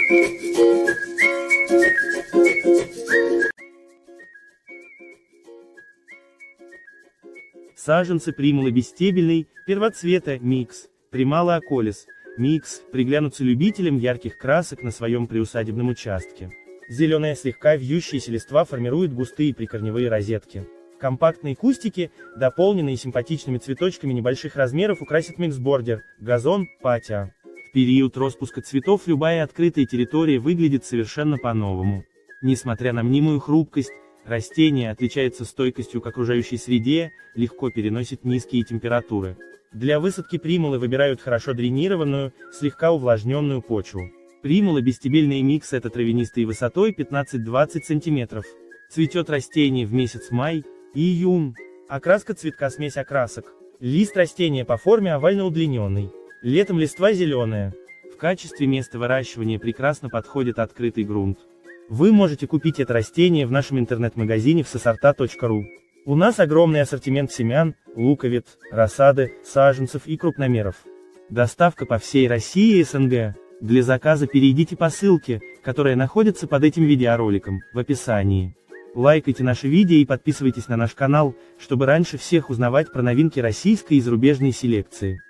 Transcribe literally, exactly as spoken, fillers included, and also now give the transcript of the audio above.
Саженцы примулы бесстебельной, первоцвета, микс, примала околис, микс, приглянутся любителям ярких красок на своем приусадебном участке. Зеленая слегка вьющаяся листва формирует густые прикорневые розетки. Компактные кустики, дополненные симпатичными цветочками небольших размеров, украсят миксбордер, газон, патио. В период распуска цветов любая открытая территория выглядит совершенно по-новому. Несмотря на мнимую хрупкость, растение отличается стойкостью к окружающей среде, легко переносит низкие температуры. Для высадки примулы выбирают хорошо дренированную, слегка увлажненную почву. Примула бесстебельный микс — это травянистые высотой пятнадцать-двадцать сантиметров. Цветет растение в месяц май и июнь. Окраска цветка — смесь окрасок. Лист растения по форме овально удлиненный. Летом листва зеленая. В качестве места выращивания прекрасно подходит открытый грунт. Вы можете купить это растение в нашем интернет-магазине в сосорта точка ру. У нас огромный ассортимент семян, луковиц, рассады, саженцев и крупномеров. Доставка по всей России и эс эн гэ. Для заказа перейдите по ссылке, которая находится под этим видеороликом, в описании. Лайкайте наши видео и подписывайтесь на наш канал, чтобы раньше всех узнавать про новинки российской и зарубежной селекции.